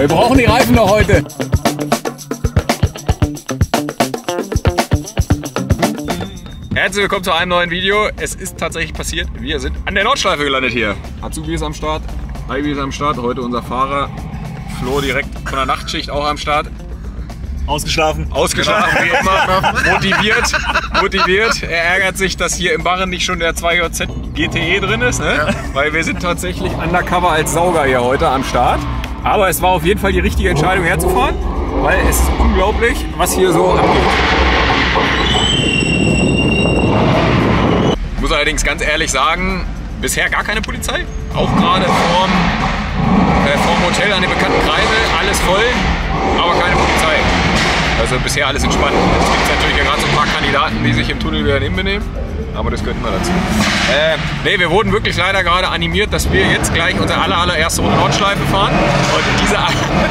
Wir brauchen die Reifen noch heute. Herzlich willkommen zu einem neuen Video. Es ist tatsächlich passiert. Wir sind an der Nordschleife gelandet hier. Azubi ist am Start, Ivy ist am Start. Heute unser Fahrer. Flo direkt von der Nachtschicht auch am Start. Ausgeschlafen. Ausgeschlafen, wie immer. Motiviert. Er ärgert sich, dass hier im Barren nicht schon der 2JZ GTE drin ist. Ne? Ja. Weil wir sind tatsächlich undercover als Sauger hier heute am Start. Aber es war auf jeden Fall die richtige Entscheidung herzufahren. Weil es ist unglaublich, was hier so abgeht. Ich muss allerdings ganz ehrlich sagen, bisher gar keine Polizei. Auch gerade vorm Hotel an dem bekannten Kreisel, alles voll, aber keine Polizei. Also bisher alles entspannt. Es gibt natürlich ja gerade so ein paar Kandidaten, die sich im Tunnel wieder benehmen, aber das gehört immer dazu. Nee, wir wurden wirklich leider gerade animiert, dass wir jetzt gleich unsere allererste Runde Nordschleife fahren. Und diese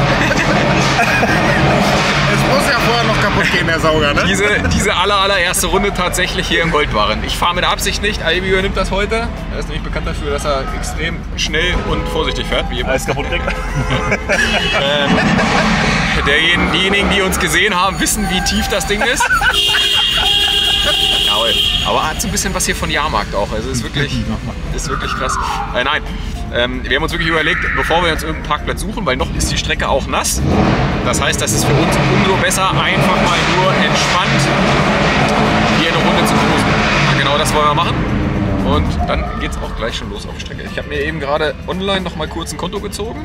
es muss ja vorher noch kaputt gehen, der Sauger, ne? Diese allererste Runde tatsächlich hier im Goldbarren. Ich fahre mit Absicht nicht, Ivy übernimmt das heute. Er ist nämlich bekannt dafür, dass er extrem schnell und vorsichtig fährt, wie immer. Alles kaputt kriegt. Diejenigen, die uns gesehen haben, wissen, wie tief das Ding ist. Jawohl. Aber hat so ein bisschen was hier von Jahrmarkt auch. Also ist wirklich krass. Nein. Wir haben uns wirklich überlegt, bevor wir uns irgendeinen Parkplatz suchen, weil noch ist die Strecke auch nass. Das heißt, das ist für uns umso besser, einfach mal nur entspannt hier eine Runde zu cruisen. Genau das wollen wir machen. Und dann geht es auch gleich schon los auf die Strecke. Ich habe mir eben gerade online noch mal kurz ein Konto gezogen.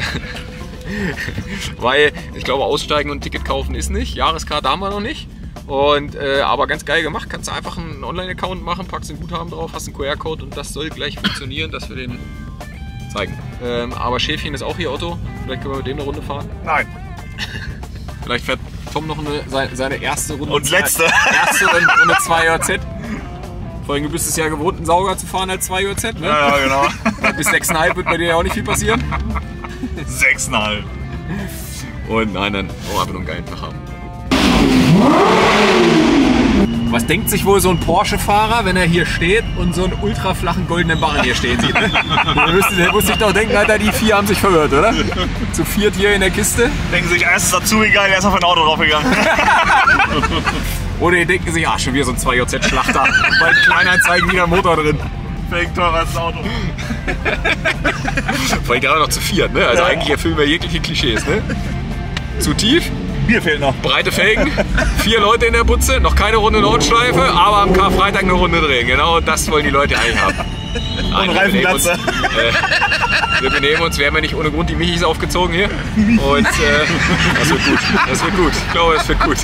Weil ich glaube, aussteigen und ein Ticket kaufen ist nicht. Jahreskarte haben wir noch nicht. Und, aber ganz geil gemacht. Kannst du einfach einen Online-Account machen, packst den Guthaben drauf, hast einen QR-Code und das soll gleich funktionieren, dass wir den zeigen. Aber Schäfchen ist auch hier, Otto. Vielleicht können wir mit dem eine Runde fahren. Nein. Vielleicht fährt Tom noch seine erste Runde. Und letzte. Erste Runde 2JZ. Vorhin, du bist es ja gewohnt, einen Sauger zu fahren als 2JZ, ne? Ja, genau. Bis 6,5 wird bei dir ja auch nicht viel passieren. 6,5. Und nein, wollen wir einfach nur einen geilen Tag haben. Was denkt sich wohl so ein Porsche-Fahrer, wenn er hier steht und so einen ultraflachen goldenen Barren hier stehen sieht? Der muss sich doch denken, Alter, die vier haben sich verhört, oder? Zu viert hier in der Kiste. Denken sich, erst ist dazu egal, er ist auf ein Auto draufgegangen. Oder die denken sich, schon wieder so ein 2JZ-Schlachter. Bei Kleinanzeigen wieder Motor drin. Fängt teurer als das Auto. Vor allem gerade noch zu viert, ne? Also eigentlich erfüllen wir jegliche Klischees, ne? Zu tief. Bier fehlt noch. Breite Felgen, 4 Leute in der Butze, noch keine Runde Nordschleife, aber am Karfreitag eine Runde drehen. Genau das wollen die Leute eigentlich haben. Und Reifenplatze. Wir benehmen uns, wir haben ja nicht ohne Grund die Michis aufgezogen hier. Und das wird gut. Das wird gut. Ich glaube, das wird gut.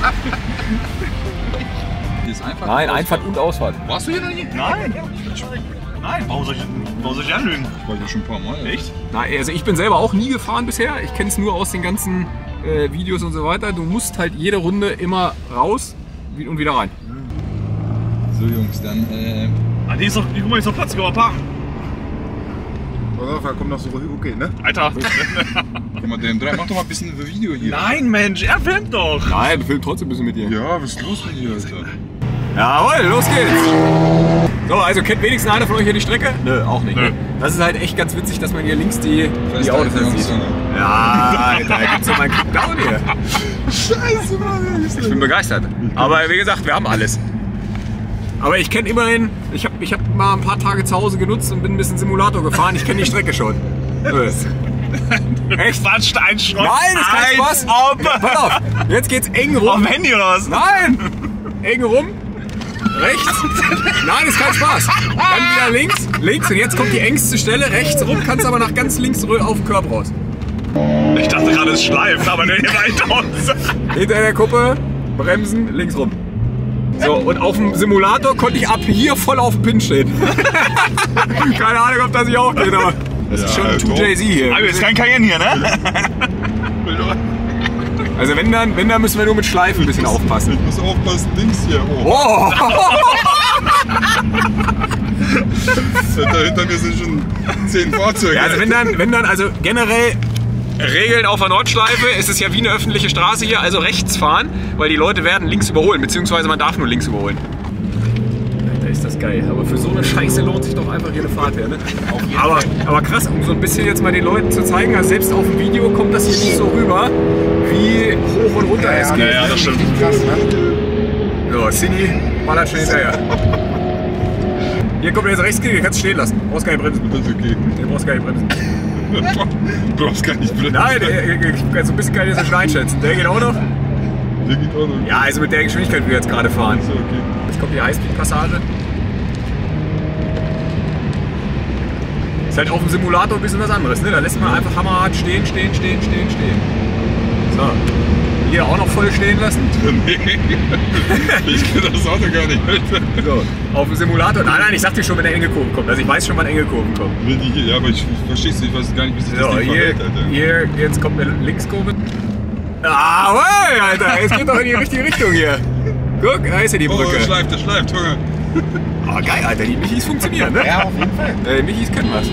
Nein, Einfahrt und Ausfahrt. Warst du hier noch nie? Nein. Nein, warum soll ich anlügen? Ich war ja schon ein paar Mal. Echt? Na, also ich bin selber auch nie gefahren bisher. Ich kenne es nur aus den ganzen Videos und so weiter. Du musst halt jede Runde immer raus und wieder rein. So Jungs, dann Hier guck mal, ist noch Platz, können wir parken. Pass auf, da kommt noch so okay, ne? Alter. Guck mal, DM3, mach doch mal ein bisschen Video hier. Nein, Mensch, er filmt doch. Nein, du filmst trotzdem ein bisschen mit dir. Ja, was ist los mit dir, Alter? Jawohl, los geht's! So, also kennt wenigstens einer von euch hier die Strecke? Nö, auch nicht. Nö. Das ist halt echt ganz witzig, dass man hier links die Autos sieht. Ja, Alter, da gibt's doch mal einen Kickdown hier. Scheiße, Mann! Ich bin begeistert. Aber wie gesagt, wir haben alles. Aber ich kenne immerhin, ich hab mal ein paar Tage zu Hause genutzt und bin ein bisschen Simulator gefahren. Ich kenne die Strecke schon. Echt? Quatscht ein Schrott. Nein, das ist kein Spaß. Pass auf, jetzt geht's eng rum. Auf dem Handy oder was? Nein! Eng rum. Rechts. Nein, ist kein Spaß. Dann wieder links und jetzt kommt die engste Stelle. Rechts rum, kannst aber nach ganz links auf den Körper raus. Ich dachte gerade, es schleift, aber der hier weiter aus. Hinter der Kuppe, bremsen, links rum. So, und auf dem Simulator konnte ich ab hier voll auf dem Pin stehen. Keine Ahnung, ob das hier auch geht, aber das ist schon 2JZ hier. Aber ist kein Cayenne hier, ne? Also wenn dann müssen wir nur mit Schleifen ein bisschen aufpassen. Ich muss aufpassen, links hier. Oh. Da hinter mir sind schon 10 Fahrzeuge. Ja, also wenn dann, also generell Regeln auf der Nordschleife, es ist ja wie eine öffentliche Straße hier, also rechts fahren, weil die Leute werden links überholen, beziehungsweise man darf nur links überholen. Da ist das ist geil. Aber für so eine Scheiße lohnt sich doch einfach hier eine Fahrt her. Ne? Aber krass, um so ein bisschen jetzt mal den Leuten zu zeigen, also selbst auf dem Video kommt das hier nicht so rüber, wie hoch und runter es geht. Ja, das stimmt. Krass, ne? So, Cini ballert schon hinterher. Hier kommt jetzt rechts, hier kannst du stehen lassen. Du brauchst gar nicht bremsen. Das ist okay. Du brauchst gar nicht bremsen. Du brauchst gar nicht bremsen. Nein, so ein bisschen kann ich das schon einschätzen. Der geht auch noch? Der geht auch noch. Ja, also mit der Geschwindigkeit, wie wir jetzt gerade fahren. So, okay. Jetzt kommt die Highspeed-Passage. Ist halt auf dem Simulator ein bisschen was anderes, ne? Da lässt man einfach hammerhart stehen. So. Hier auch noch voll stehen lassen. Nee. Ich kenne das Auto gar nicht. So. Auf dem Simulator. Nein, ich sag dir schon, wenn eine enge Kurve kommt. Also ich weiß schon, wann enge Kurven kommen. Wenn die hier, ja, aber ich versteh's nicht, ich weiß gar nicht, wie sich das So, Ding verhält, Alter. hier, jetzt kommt eine Linkskurve. Ah, hey, Alter, es geht doch in die richtige Richtung hier. Guck, da ist ja die Brücke. Oh, der schleift, Junge. Oh, geil, Alter, die Michis funktionieren, ne? Ja, auf jeden Fall. Michis können was.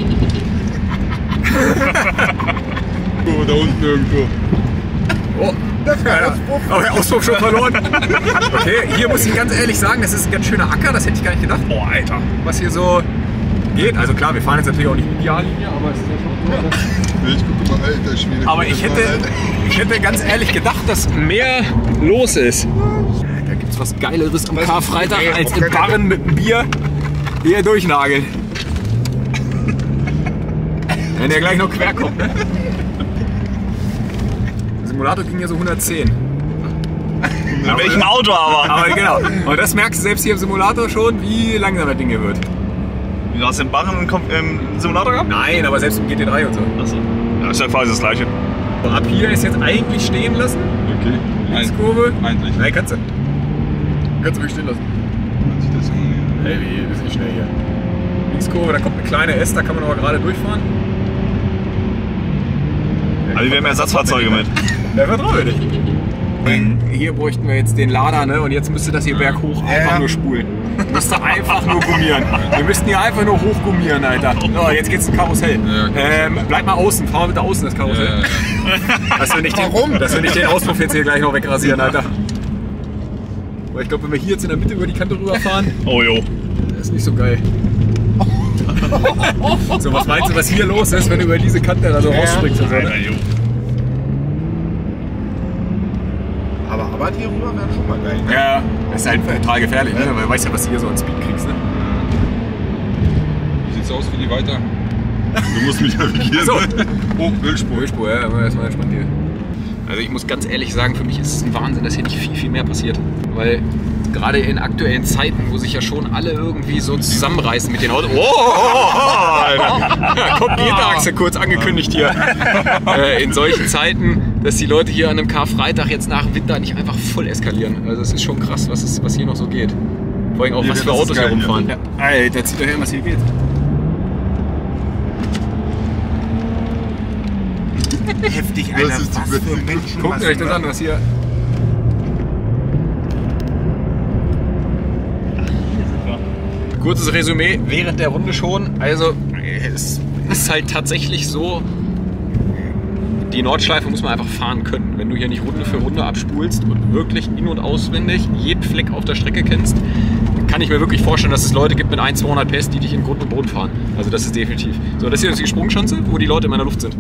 Oh, da unten irgendwo. Oh, ja, aber der Auspuff schon verloren. Okay, hier muss ich ganz ehrlich sagen, das ist ein ganz schöner Acker, das hätte ich gar nicht gedacht. Boah, Alter, was hier so geht. Also klar, wir fahren jetzt natürlich auch nicht Ideallinie, aber es ist ja schon so. Ich gucke mal, Alter, schwierig. Aber ich hätte ganz ehrlich gedacht, dass mehr los ist. Da gibt es was Geileres am Karfreitag als im Barren mit einem Bier hier durchnageln. Wenn der gleich noch quer kommt, ne? Der Simulator ging ja so 110. In welchem Auto aber? Aber genau. Und das merkst du selbst hier im Simulator schon, wie langsam das Ding hier wird. Du hast den Barren im Simulator gehabt? Nein, aber selbst im GT3 und so. Achso. Ja, ist ja quasi das gleiche. So, ab hier ist jetzt eigentlich stehen lassen. Okay. Linkskurve. Eigentlich. Nein, kannst du. Kannst du ruhig stehen lassen. Hört sich das an? Ey, wie bist du schnell hier. Linkskurve, da kommt eine kleine S, da kann man aber gerade durchfahren. Also wir haben Ersatzfahrzeuge mit. Ja, vertraue dich. Hier bräuchten wir jetzt den Lader, ne? Und jetzt müsste das hier berghoch einfach nur spulen. Müsste einfach nur gummieren. Wir müssten hier einfach nur hochgummieren, Alter. So, jetzt geht's zum Karussell. Ja, Bleib mal außen, fahr mal bitte außen das Karussell. Dass wir nicht den Auspuff jetzt hier gleich noch wegrasieren, Alter. Weil ich glaube, wenn wir hier jetzt in der Mitte über die Kante rüberfahren, Oh jo. das ist nicht so geil. So, was meinst du, was hier los ist, wenn du über diese Kante da so rausspringst? Und so, ne? Jo. Aber hier rüber wäre schon mal geil. Ne? Ja, das ist halt total gefährlich, ne? Weil du weißt ja, was du hier so an Speed kriegst, ne? Wie sieht's aus, Willi, weiter? Du musst mich navigieren. So. Oh, Wildspur. Ölspur, ja, aber erstmal entspannt hier. Also ich muss ganz ehrlich sagen, für mich ist es ein Wahnsinn, dass hier nicht viel mehr passiert. Weil gerade in aktuellen Zeiten, wo sich ja schon alle irgendwie so zusammenreißen mit den Autos. Alter. Da kommt die Hinterachse kurz angekündigt hier. In solchen Zeiten, dass die Leute hier an einem Karfreitag jetzt nach dem Winter nicht einfach voll eskalieren. Also es ist schon krass, was hier noch so geht. Vor allem auch, Hier, was für das ist Autos geil, hier rumfahren. ja. Ja. Alter, zieht doch her, was hier geht. Heftig, Alter. Das ist die Was für Beste. Menschen. Guckt euch das an, was hier... Kurzes Resümee während der Runde schon. Also es ist halt tatsächlich so, die Nordschleife muss man einfach fahren können. Wenn du hier nicht Runde für Runde abspulst und wirklich in- und auswendig jeden Fleck auf der Strecke kennst, kann ich mir wirklich vorstellen, dass es Leute gibt mit 1-200 PS, die dich in Grund und Boden fahren. Also das ist definitiv. So, das hier ist die Sprungschanze, wo die Leute in meiner Luft sind.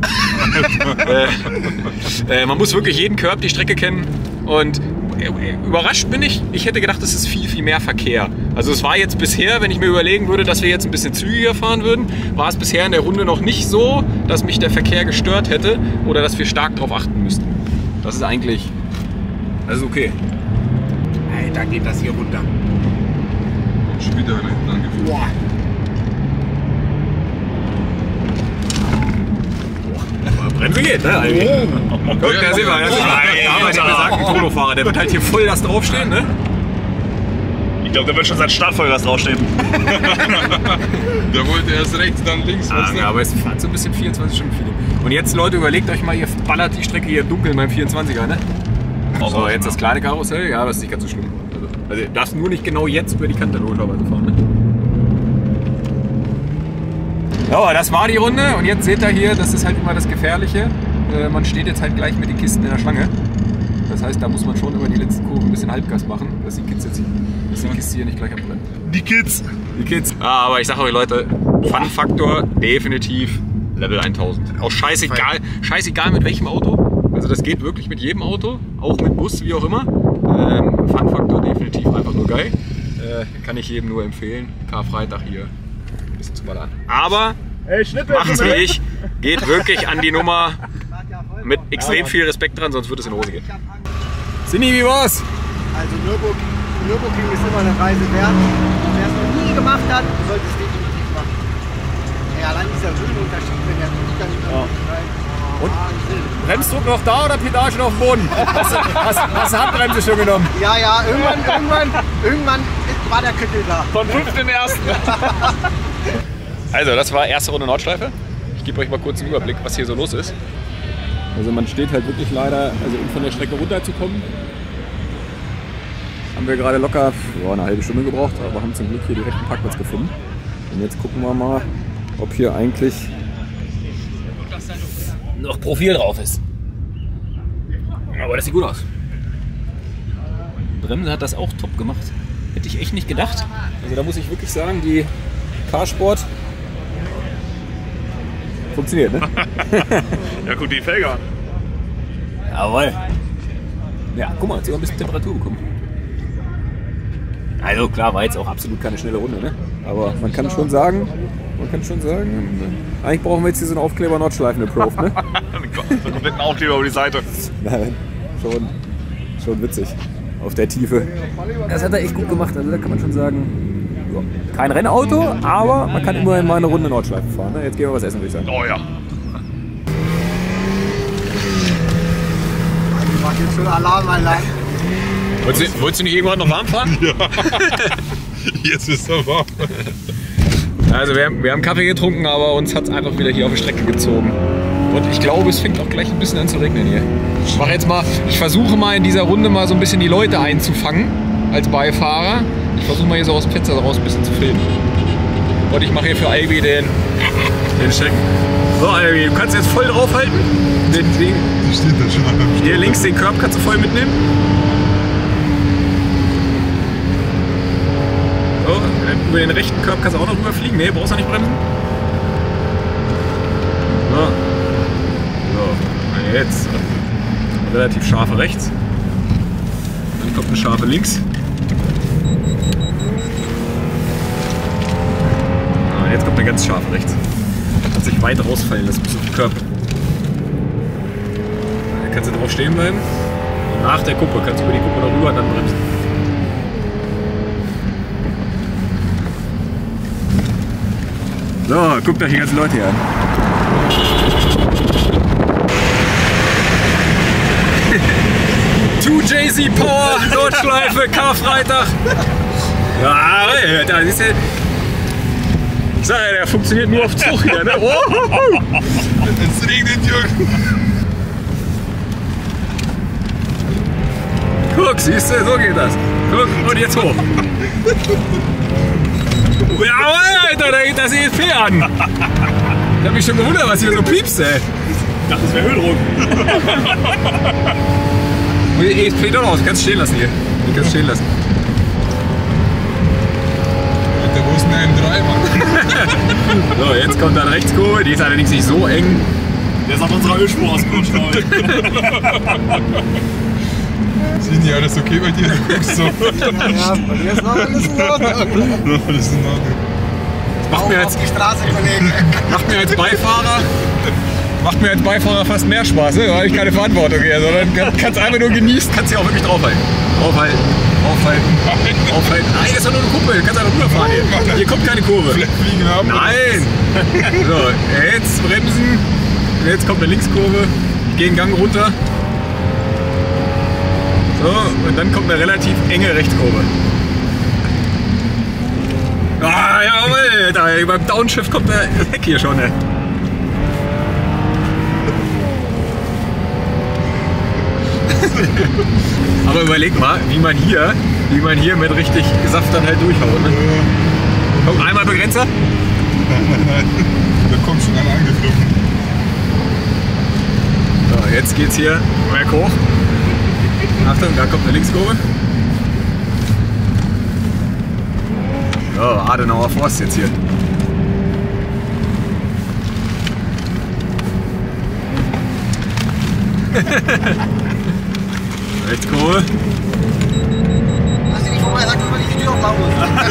Man muss wirklich jeden Curb die Strecke kennen und überrascht bin ich. Ich hätte gedacht, es ist viel mehr Verkehr. Also es war jetzt bisher, wenn ich mir überlegen würde, dass wir jetzt ein bisschen zügiger fahren würden, war es bisher in der Runde noch nicht so, dass mich der Verkehr gestört hätte oder dass wir stark darauf achten müssten. Das ist eigentlich, okay. Alter, geht das hier runter. Schon wieder einer hinten angeführt. Boah. Bremse geht, ne? Guck, da sehen wir. Da haben wir den besagten Tolofahrer. Der wird halt hier voll das draufstehen, ne? Ich glaube, der wird schon seit Startvollgas draufstehen. Der wollte erst rechts, dann links. Was Ja, aber es fährt so ein bisschen 24-Stunden-Feeling. Und jetzt, Leute, überlegt euch mal, ihr ballert die Strecke hier dunkel beim 24er, ne? So, jetzt das kleine Karussell, ja, das ist nicht ganz so schlimm. Also, du darfst nur nicht genau jetzt über die Kante logischerweise fahren, ne? So, das war die Runde und jetzt seht ihr hier, das ist halt immer das Gefährliche. Man steht jetzt halt gleich mit den Kisten in der Schlange. Das heißt, da muss man schon über die letzten Kurven ein bisschen Halbgas machen, dass die Kids jetzt dass die Kiste hier nicht gleich abbrennt. Die Kids! Die Kids. Ah, aber ich sage euch Leute, Fun-Faktor definitiv Level 1000. Auch scheißegal mit welchem Auto. Also das geht wirklich mit jedem Auto, auch mit Bus, wie auch immer. Fun-Faktor definitiv einfach nur geil. Kann ich jedem nur empfehlen. Karfreitag hier ein bisschen zu ballern. Aber macht's wie ich, geht wirklich an die Nummer mit extrem viel Respekt dran, sonst wird es in die Hose gehen. Sini, wie war's? Also Nürburgring ist immer eine Reise wert. Wer es noch nie gemacht hat, sollte es definitiv machen. Ja, allein dieser Höhenunterschied, wenn der Zug dann Und Bremsdruck noch da oder Pedal schon auf dem Boden? Hast du Handbremse schon genommen? Ja, irgendwann war der Kittel da. Von 5.1. Also, das war erste Runde Nordschleife. Ich gebe euch mal kurz einen Überblick, was hier so los ist. Also man steht halt wirklich leider, also um von der Strecke runterzukommen, haben wir gerade locker eine halbe Stunde gebraucht, aber haben zum Glück hier direkt einen Parkplatz gefunden. Und jetzt gucken wir mal, ob hier eigentlich noch Profil drauf ist. Aber das sieht gut aus. Bremse hat das auch top gemacht. Hätte ich echt nicht gedacht. Also da muss ich wirklich sagen, die Carsport funktioniert, ne? Ja, guck die Felge an. Jawohl. Ja, guck mal, jetzt haben wir ein bisschen Temperatur bekommen. Also klar, war jetzt auch absolut keine schnelle Runde, ne? Aber man kann schon sagen, eigentlich brauchen wir jetzt hier so einen Aufkleber Nordschleifen Approved, ne? So einen kompletten Aufkleber über die Seite. Nein, schon witzig. Auf der Tiefe. Das hat er echt gut gemacht, also da kann man schon sagen, ja, kein Rennauto, aber man kann immerhin mal eine Runde Nordschleife fahren. Ne? Jetzt gehen wir was essen, würde ich sagen. Oh ja. Ich mach jetzt schon Alarmanlage. Wolltest du nicht irgendwann noch warm fahren? Ja. Jetzt ist er warm. Also wir haben Kaffee getrunken, aber uns hat es einfach wieder hier auf die Strecke gezogen. Und ich glaube, es fängt auch gleich ein bisschen an zu regnen hier. Ich versuche mal in dieser Runde mal so ein bisschen die Leute einzufangen als Beifahrer. Ich versuche mal hier so aus dem Fenster raus ein bisschen zu filmen. Und ich mache hier für Albi den Schrecken. So Albi, du kannst jetzt voll draufhalten. Die steht da schon am Start. Hier links den Körb kannst du voll mitnehmen. So, über den rechten Körb kannst du auch noch rüberfliegen. Ne, brauchst du nicht bremsen. So. So, jetzt relativ scharfe rechts. Dann kommt eine scharfe links. Jetzt kommt eine ganz scharfe rechts. Kann sich weit rausfallen lassen bis auf den Körper. Da kannst du drauf stehen bleiben. Und nach der Kuppe kannst du über die Kuppe noch rüber und dann bremsen. So, guckt euch die ganzen Leute hier an. Two Jay-Z Power, Nordschleife, Karfreitag. Ja, da siehst du. Ich sag ja, der funktioniert nur auf Zug hier, ne? Oh. Es regnet, Jürgen. Guck, siehst du, so geht das. Guck, und jetzt hoch. Ja, Alter, da geht das ESP an. Ich hab mich schon gewundert, was hier so piepst, ey. Ich dachte, das wäre Ölrund. Und die ESP doch aus, du kannst stehen lassen hier. Du kannst stehen lassen. Alter, wo ist denn ein 3, Mann? So, jetzt kommt dann Rechtskurve, die ist allerdings nicht so eng. Der ist auf unserer Ölspur ausgerutscht. Sind die alles okay bei dir? Du guckst so. Ja, bei mir ist noch alles in Ordnung. Alles in Ordnung. Macht mir Auf die Straße, Kollege. Macht mir als Beifahrer fast mehr Spaß, ne? Da habe ich keine Verantwortung hier, sondern kannst einfach nur genießen, kannst dich auch wirklich draufhalten. Aufhalten. Nein, das ist doch nur eine Kuppe, du kannst einfach rüberfahren hier. Hier kommt keine Kurve. Fliegen haben. Nein! So, jetzt bremsen. Jetzt kommt eine Linkskurve. Gehen Gang runter. So, und dann kommt eine relativ enge Rechtskurve. Ah, jawohl! Da, beim Downshift kommt der Heck hier schon, ne? Aber überleg mal, wie man hier mit richtig Saft dann halt durchhaut. Ne? Komm, einmal Begrenzer. Nein. Da kommt schon einer angeflogen. So, jetzt geht's hier berghoch. Achtung, da kommt eine Linkskurve. So, Adenauer Forst jetzt hier. Rechtskurve. Lass dich nicht vorbei, sag mal, die Tür aufmachen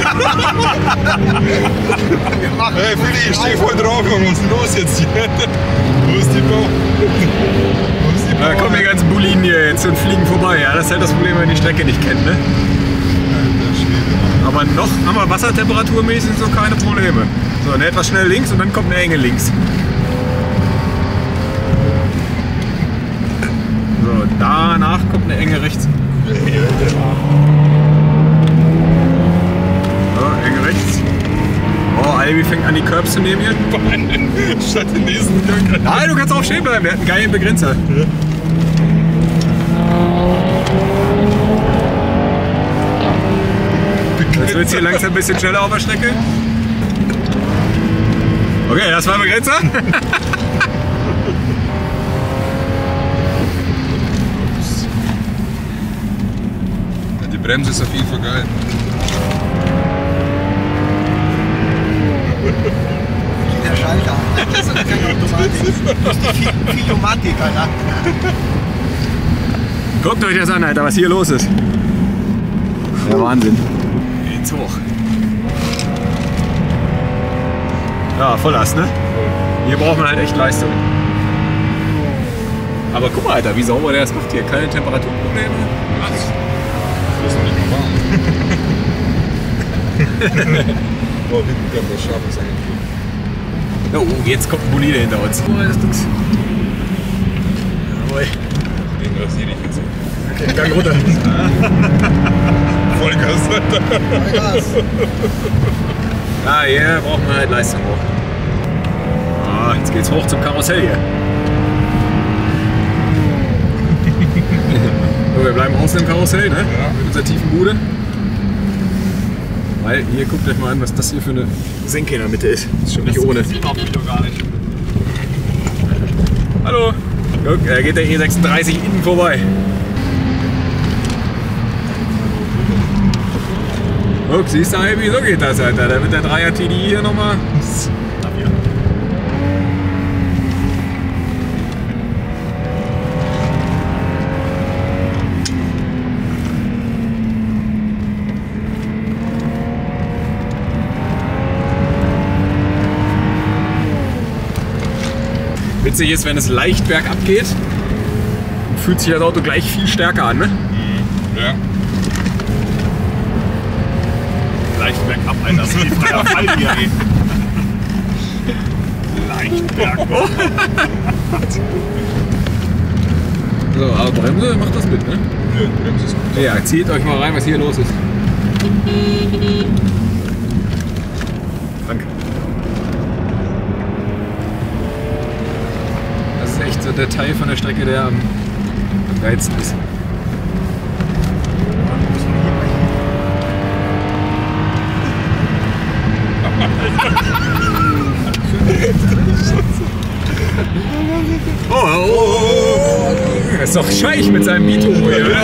muss. Hey, Fili, ich stehe voll drauf, Mann. Was ist denn los jetzt hier? Wo ist die Bau? Da kommen die ganzen Bullinen hier jetzt und fliegen vorbei. Ja, das ist halt das Problem, wenn man die Strecke nicht kennt, ne? Aber noch haben wir wassertemperaturmäßig so keine Probleme. So, ne, etwas schnell links und dann kommt eine Enge links. So, danach kommt eine Enge rechts. So, Enge rechts. Oh, Albi fängt an, die Curbs zu nehmen hier. Statt den nächsten Gang. Nein, du kannst auch stehen bleiben, der hat einen geilen Begrenzer. Ja. Jetzt wird es hier langsam ein bisschen schneller auf der Strecke. Okay, das war ein Begrenzer. Die Bremse ist auf jeden Fall geil. Der Schalter. Das ist keine Automatik. Das ist die Filomatik, Alter. Guckt euch das an, Alter, was hier los ist. Der Wahnsinn. Geht's hoch. Ja, Volllast, ne? Hier braucht man halt echt Leistung. Aber guck mal, Alter, wie sauber der das macht hier. Keine Temperaturprobleme. Das ist noch nicht mal warm. Oh, hinten kommt das Scharf ist eigentlich. Oh, jetzt kommt ein Bolide hinter uns. Oh, das tut's. Jawohl. Den rasiere ich jetzt. Okay, Gang runter. Vollgas, Alter. Vollgas. Ah, hier braucht man halt Leistung hoch. Ah, jetzt geht's hoch zum Karussell hier. So, wir bleiben außen im Karussell, ne? Ja. Mit unserer tiefen Bude. Weil, hier guckt euch mal an, was das hier für eine Senke in der Mitte ist. Das ist schon nicht ohne. Das sieht man auf dem Video gar nicht. Hallo! Guck, da geht der E36 innen vorbei. Guck, siehst du, Albi, so geht das, Alter. Da wird der 3er TDI hier nochmal. Witzig ist, wenn es leicht bergab geht, fühlt sich das Auto gleich viel stärker an, ne? Ja. Leicht bergab, Alter. Das ist die freier Fall hier, ey. Leicht bergab. So, aber Bremse macht das mit, ne? Ja, die Bremse ist gut. Ja, zieht euch mal rein, was hier los ist. Danke. Das ist echt so der Teil von der Strecke, der am geilsten ist. Oh, das ist doch Scheich mit seinem Mito hier, oder?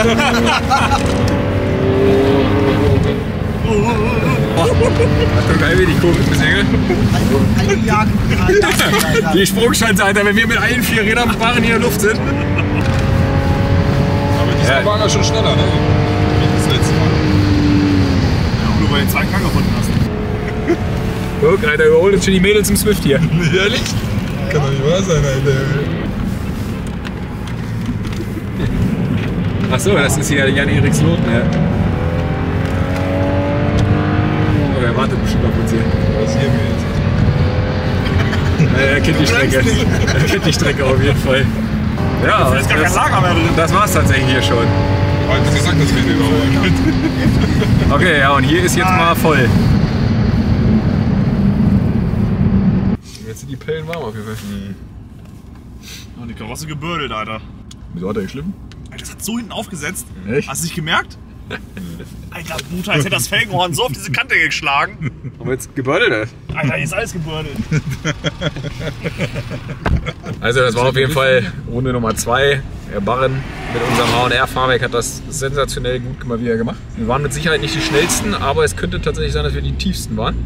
Achtung, geil, wie die Kurve ist, Engel. Eine Jagd. Die Sprungschanze, Alter, wenn wir mit allen 4 Rädern fahren hier in der Luft sind. Aber diesmal waren wir schon schneller, ne? Wie das letzte Mal. Ja, nur weil du 2 Gang gefunden hast. Guck, Alter, überholt jetzt schon die Mädels im Swift hier. Ehrlich? Kann doch nicht wahr sein, Alter. Achso, das ist hier Jan-Eriksloten, ja. Oh, er wartet bestimmt auf uns hier. Was hier mir jetzt? Er kennt die Strecke. Er kennt die Strecke auf jeden Fall. Ja, Da ist gar kein Lager mehr drin. das war's tatsächlich hier schon. Heute gesagt, dass wir den überholen. Okay, ja, und hier ist jetzt mal voll. Jetzt sind die Pellen warm auf jeden Fall. Und die Karosse gebürdelt, Alter. Wieso hat er geschliffen? Alter, das hat so hinten aufgesetzt. Echt? Hast du nicht gemerkt? Alter, Bruder, als hätte das Felgenhorn so auf diese Kante geschlagen. Haben wir jetzt gebürdelt? Alter, hier ist alles gebürdelt. Also das war auf jeden Fall Runde Nummer 2. Der Barren mit unserem H&R-Fahrwerk hat das sensationell gut mal wieder gemacht. Wir waren mit Sicherheit nicht die schnellsten, aber es könnte tatsächlich sein, dass wir die tiefsten waren.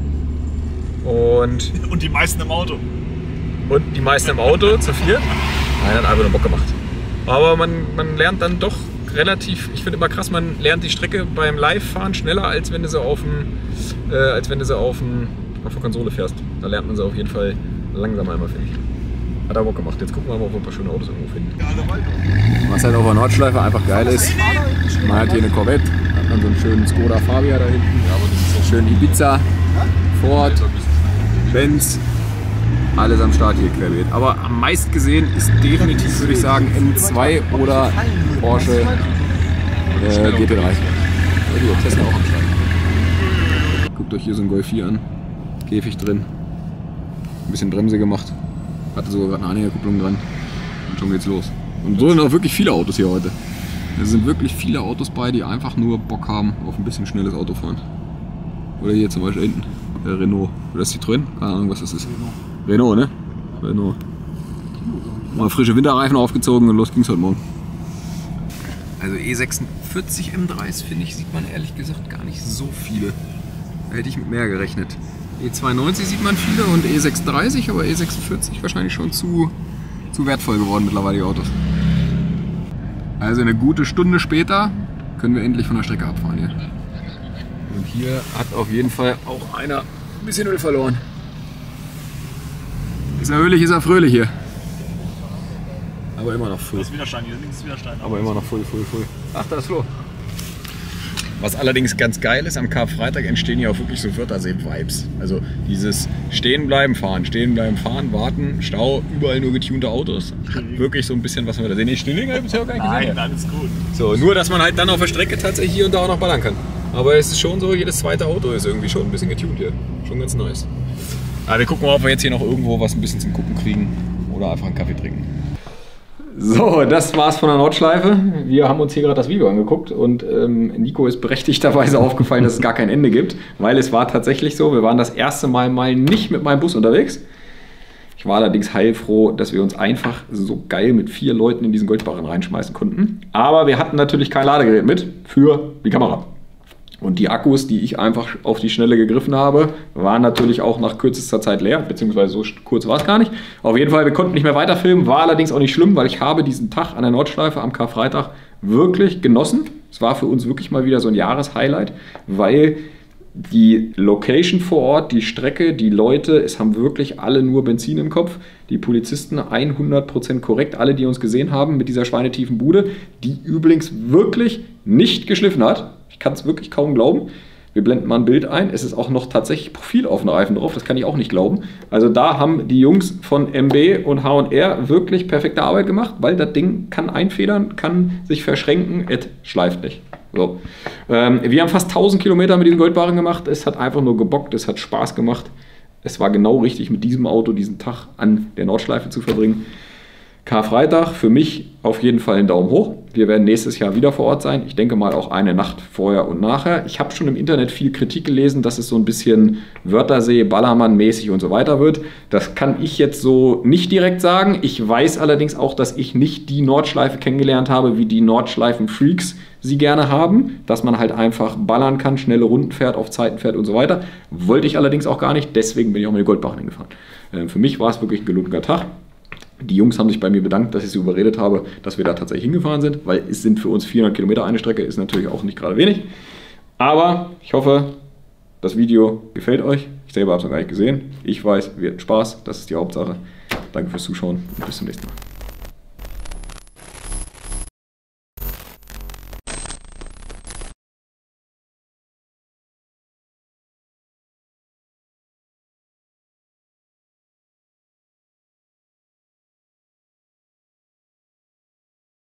Und die meisten im Auto. Und die meisten im Auto, zu viert. Nein, hat einfach nur Bock gemacht. Aber man lernt dann doch relativ, ich finde immer krass, man lernt die Strecke beim Live-Fahren schneller, als wenn du sie auf der Konsole fährst. Da lernt man sie auf jeden Fall langsamer immer, finde ich. Hat er Bock gemacht. Jetzt gucken wir mal, ob wir ein paar schöne Autos irgendwo finden. Was halt auf der Nordschleife einfach geil ist, man hat hier eine Corvette, hat man so einen schönen Skoda Fabia da hinten, schön Ibiza, Ford, Benz, alles am Start hier querbeet. Aber am meisten gesehen ist definitiv, würde ich sagen, M2 oder Porsche GT3. Ja, Tesla auch am Start. Guckt euch hier so ein Golf 4 an, Käfig drin, ein bisschen Bremse gemacht. Hatte sogar gerade eine Anhängerkupplung dran und schon geht's los. Und so sind auch wirklich viele Autos hier heute. Es sind wirklich viele Autos bei, die einfach nur Bock haben auf ein bisschen schnelles Autofahren. Oder hier zum Beispiel hinten, der Renault. Oder das Citroën? Keine Ahnung, was das ist. Renault, ne? Renault. Mal frische Winterreifen aufgezogen und los ging's heute Morgen. Also E46 M3s, finde ich, sieht man ehrlich gesagt gar nicht so viele. Da hätte ich mit mehr gerechnet. E92 sieht man viele und E630, aber E46 wahrscheinlich schon zu wertvoll geworden mittlerweile, die Autos. Also eine gute Stunde später können wir endlich von der Strecke abfahren hier. Und hier hat auf jeden Fall auch einer ein bisschen Öl verloren. Ist er ölig, ist er fröhlich hier. Aber immer noch voll. Das ist wieder Stein, hier links ist wieder Stein. Aber immer noch voll. Ach, da ist Flo. Was allerdings ganz geil ist, am Karfreitag entstehen ja auch wirklich so Wörthersee-Vibes. Also dieses Stehen bleiben, fahren, warten, Stau, überall nur getunte Autos. Hat wirklich so ein bisschen was wir da sehen. Die Stilllinge habe ich bisher auch gar nicht gesehen. Nein, alles gut. So, nur dass man halt dann auf der Strecke tatsächlich hier und da auch noch ballern kann. Aber es ist schon so, jedes zweite Auto ist irgendwie schon ein bisschen getunt hier. Schon ganz nice. Aber wir gucken mal, ob wir jetzt hier noch irgendwo was ein bisschen zum Gucken kriegen oder einfach einen Kaffee trinken. So, das war's von der Nordschleife. Wir haben uns hier gerade das Video angeguckt und Nico ist berechtigterweise aufgefallen, dass es gar kein Ende gibt, weil es war tatsächlich so, wir waren das erste Mal nicht mit meinem Bus unterwegs. Ich war allerdings heilfroh, dass wir uns einfach so geil mit 4 Leuten in diesen Goldbarren reinschmeißen konnten. Aber wir hatten natürlich kein Ladegerät mit für die Kamera. Und die Akkus, die ich einfach auf die Schnelle gegriffen habe, waren natürlich auch nach kürzester Zeit leer, beziehungsweise so kurz war es gar nicht. Auf jeden Fall, wir konnten nicht mehr weiterfilmen, war allerdings auch nicht schlimm, weil ich habe diesen Tag an der Nordschleife am Karfreitag wirklich genossen. Es war für uns wirklich mal wieder so ein Jahreshighlight, weil die Location vor Ort, die Strecke, die Leute, es haben wirklich alle nur Benzin im Kopf. Die Polizisten 100% korrekt, alle, die uns gesehen haben mit dieser schweinetiefen Bude, die übrigens wirklich nicht geschliffen hat. Ich kann es wirklich kaum glauben. Wir blenden mal ein Bild ein. Es ist auch noch tatsächlich profiloffene Reifen drauf. Das kann ich auch nicht glauben. Also da haben die Jungs von MB und H&R wirklich perfekte Arbeit gemacht, weil das Ding kann einfedern, kann sich verschränken, es schleift nicht. So. Wir haben fast 1000 Kilometer mit diesen Goldbarren gemacht. Es hat einfach nur gebockt, es hat Spaß gemacht. Es war genau richtig, mit diesem Auto diesen Tag an der Nordschleife zu verbringen. Karfreitag für mich auf jeden Fall einen Daumen hoch. Wir werden nächstes Jahr wieder vor Ort sein. Ich denke mal auch eine Nacht vorher und nachher. Ich habe schon im Internet viel Kritik gelesen, dass es so ein bisschen Wörthersee, Ballermann-mäßig und so weiter wird. Das kann ich jetzt so nicht direkt sagen. Ich weiß allerdings auch, dass ich nicht die Nordschleife kennengelernt habe, wie die Nordschleifen-Freaks sie gerne haben. Dass man halt einfach ballern kann, schnelle Runden fährt, auf Zeiten fährt und so weiter. Wollte ich allerdings auch gar nicht. Deswegen bin ich auch mit den Goldbarren hingefahren. Für mich war es wirklich ein gelungener Tag. Die Jungs haben sich bei mir bedankt, dass ich sie überredet habe, dass wir da tatsächlich hingefahren sind, weil es sind für uns 400 Kilometer eine Strecke, ist natürlich auch nicht gerade wenig. Aber ich hoffe, das Video gefällt euch. Ich selber habe es noch gar nicht gesehen. Ich weiß, wir hatten Spaß, das ist die Hauptsache. Danke fürs Zuschauen und bis zum nächsten Mal.